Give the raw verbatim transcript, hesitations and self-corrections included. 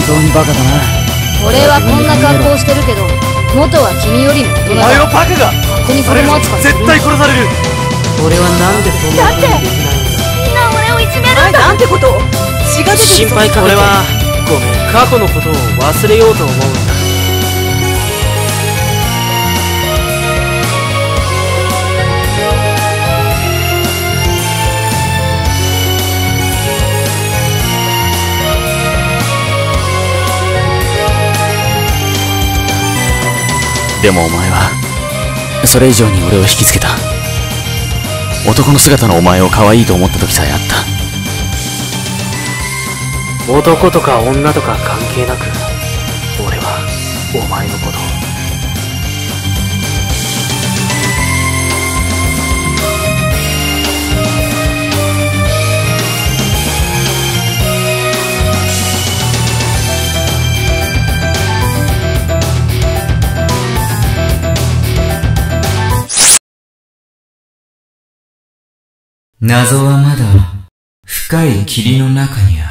当にバカだな。 俺はこんな格好してるけど元は君よりも大人だ。 お前はバカがここに子供扱いする。 絶対殺される。俺はなんでそんな風にできないんだ。 みんな俺をいじめるんだ。なんてことを。血が出てる。 心配かけて。俺はごめん、過去のことを忘れようと思うんだ。 でもお前はそれ以上に俺を引きつけた。男の姿のお前を可愛いと思った時さえあった。 男とか女とか関係なく俺はお前のことを。 謎はまだ深い霧の中にある。